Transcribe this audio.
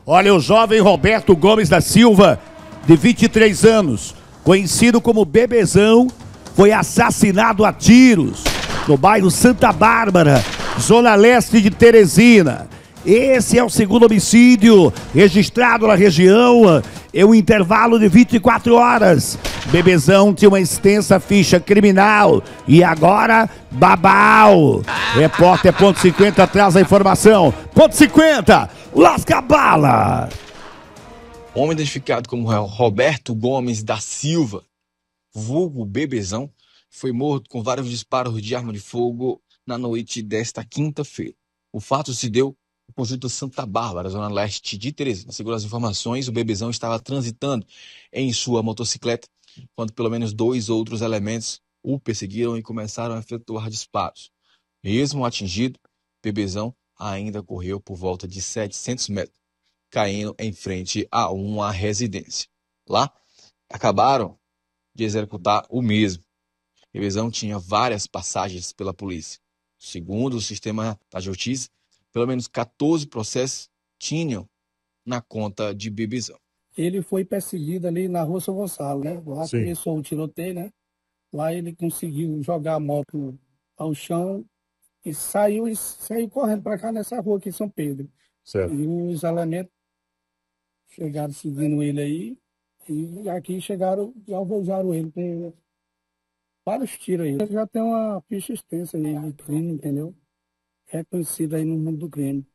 Olha, o jovem Roberto Gomes da Silva, de 23 anos, conhecido como Bebezão, foi assassinado a tiros no bairro Santa Bárbara, zona leste de Teresina. Esse é o segundo homicídio registrado na região em um intervalo de 24 horas. Bebezão tinha uma extensa ficha criminal e agora babau. Repórter Ponto 50 traz a informação. Ponto 50, lasca a bala. Homem identificado como Roberto Gomes da Silva, vulgo Bebezão, foi morto com vários disparos de arma de fogo na noite desta quinta-feira. O fato se deu no conjunto Santa Bárbara, zona leste de Teresina. Segundo as informações, o Bebezão estava transitando em sua motocicleta quando pelo menos 2 outros elementos o perseguiram e começaram a efetuar disparos. Mesmo atingido, Bebezão ainda correu por volta de 700 metros, caindo em frente a uma residência. Lá, acabaram de executar o mesmo. Bebezão tinha várias passagens pela polícia. Segundo o sistema da justiça, pelo menos 14 processos tinham na conta de Bebezão. Ele foi perseguido ali na rua São Gonçalo, né? Lá começou o tiroteio, né? Lá ele conseguiu jogar a moto ao chão e saiu correndo para cá nessa rua aqui em São Pedro. Certo. E os elementos chegaram seguindo ele aí e aqui chegaram e alvejaram ele com vários tiros aí. Ele já tem uma ficha extensa aí de crime, entendeu? É conhecido aí no mundo do crime.